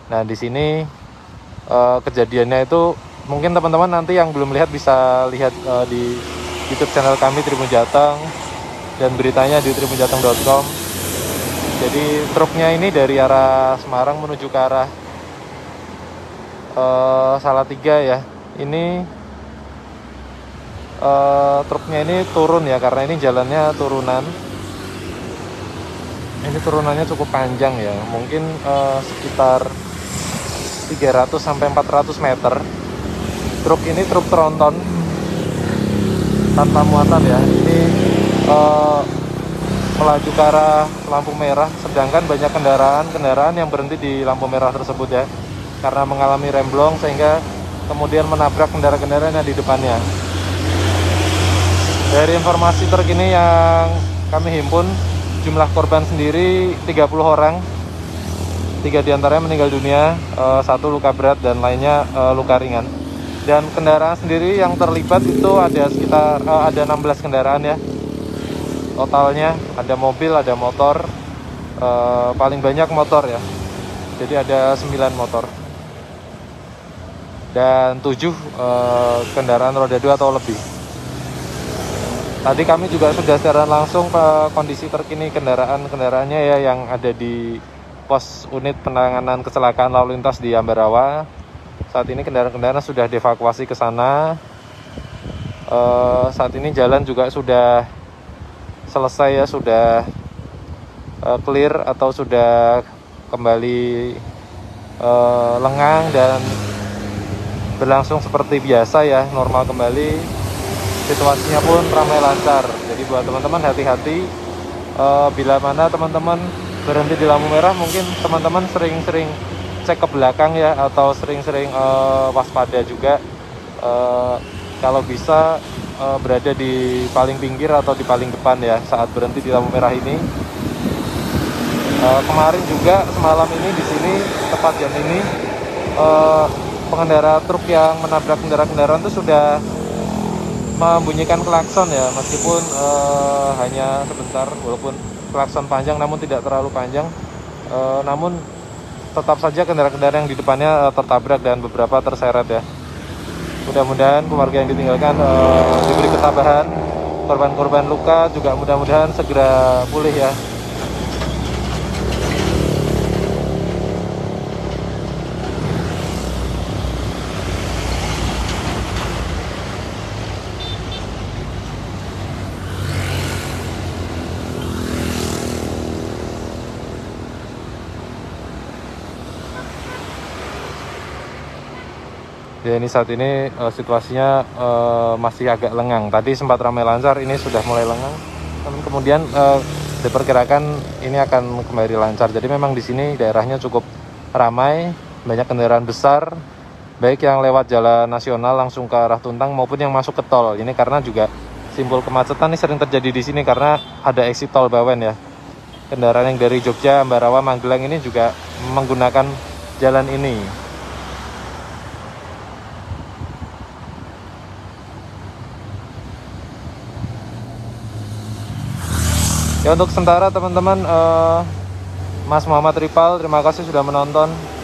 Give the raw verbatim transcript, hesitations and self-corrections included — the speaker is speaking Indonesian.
Nah, di sini uh, kejadiannya itu mungkin teman-teman nanti yang belum lihat bisa lihat uh, di YouTube channel kami Tribun Jateng dan beritanya di tribun jateng dot com. Jadi truknya ini dari arah Semarang menuju ke arah uh, Salatiga ya. Ini uh, truknya ini turun ya, karena ini jalannya turunan. Ini turunannya cukup panjang ya, mungkin uh, sekitar tiga ratus sampai empat ratus meter. Truk ini truk tronton tanpa muatan ya. Ini uh, melaju ke arah lampu merah, sedangkan banyak kendaraan-kendaraan yang berhenti di lampu merah tersebut ya, karena mengalami remblong sehingga kemudian menabrak kendaraan-kendaraan yang di depannya. Dari informasi terkini yang kami himpun, jumlah korban sendiri tiga puluh orang, tiga diantaranya meninggal dunia, satu luka berat dan lainnya luka ringan. Dan kendaraan sendiri yang terlibat itu ada sekitar ada enam belas kendaraan ya totalnya. Ada mobil, ada motor, paling banyak motor ya, jadi ada sembilan motor dan tujuh kendaraan roda dua atau lebih. Tadi kami juga sudah secara langsung ke kondisi terkini kendaraan-kendaraannya ya yang ada di pos unit penanganan kecelakaan lalu lintas di Ambarawa. Saat ini kendaraan-kendaraan sudah dievakuasi ke sana. E, saat ini jalan juga sudah selesai ya, sudah e, clear atau sudah kembali e, lengang dan berlangsung seperti biasa ya, normal kembali. Situasinya pun ramai lancar. Jadi buat teman-teman hati-hati uh, bila mana teman-teman berhenti di lampu merah, mungkin teman-teman sering-sering cek ke belakang ya, atau sering-sering uh, waspada juga. Uh, kalau bisa uh, berada di paling pinggir atau di paling depan ya saat berhenti di lampu merah ini. Uh, kemarin juga semalam ini di sini tepat jam ini uh, pengendara truk yang menabrak kendaraan-kendaraan itu sudah membunyikan klakson ya, meskipun uh, hanya sebentar, walaupun klakson panjang namun tidak terlalu panjang, uh, namun tetap saja kendaraan-kendaraan yang di depannya uh, tertabrak dan beberapa terseret ya. Mudah-mudahan keluarga yang ditinggalkan uh, diberi ketabahan, korban-korban luka juga mudah-mudahan segera pulih ya. Ya, ini saat ini uh, situasinya uh, masih agak lengang. Tadi sempat ramai lancar, ini sudah mulai lengang. Namun kemudian uh, diperkirakan ini akan kembali lancar. Jadi memang di sini daerahnya cukup ramai, banyak kendaraan besar, baik yang lewat jalan nasional langsung ke arah Tuntang maupun yang masuk ke tol. Ini karena juga simpul kemacetan ini sering terjadi di sini karena ada exit tol Bawen ya. Kendaraan yang dari Jogja, Ambarawa, Magelang ini juga menggunakan jalan ini. Ya, untuk sementara teman-teman, uh, Mas Muhammad Ripal, terima kasih sudah menonton.